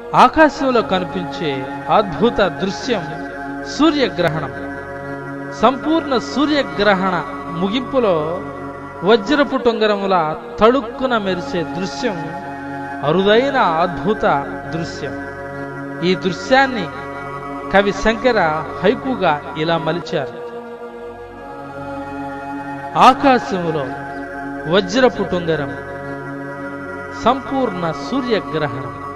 ఆకాశంలో కనిపించే అద్భుత దృశ్యం సూర్యగ్రహణం. సంపూర్ణ సూర్యగ్రహణ ముగింపులో వజ్రపు టొంగరముల తళుక్కున మెరిసే దృశ్యం అరుదైన అద్భుత దృశ్యం. ఈ దృశ్యాన్ని కవి శంకర హైకుగా ఇలా మలిచారు. ఆకాశములో వజ్రపు టొంగరం, సంపూర్ణ సూర్యగ్రహణం.